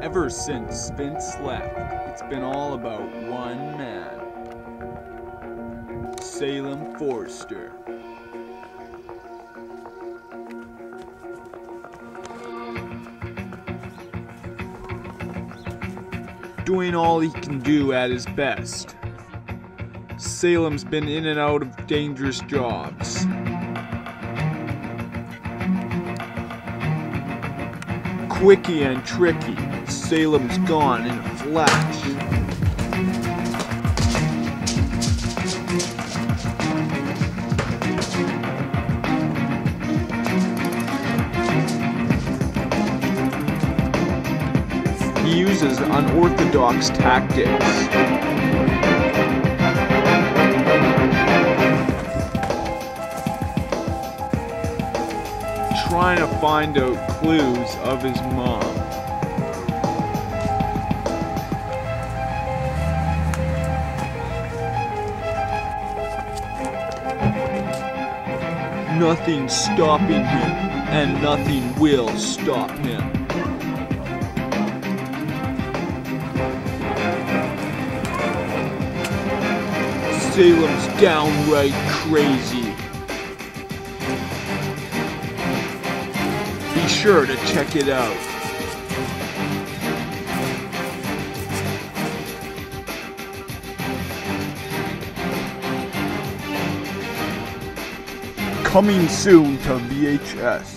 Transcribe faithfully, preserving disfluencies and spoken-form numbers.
Ever since Vince left, it's been all about one man. Salem Forrester. Doing all he can do at his best. Salem's been in and out of dangerous jobs. Quickie and tricky, Salem's gone in a flash. He uses unorthodox tactics. Trying to find out clues of his mom. Nothing's stopping him, and nothing will stop him. Salem's downright crazy. Be sure to check it out. Coming soon to V H S.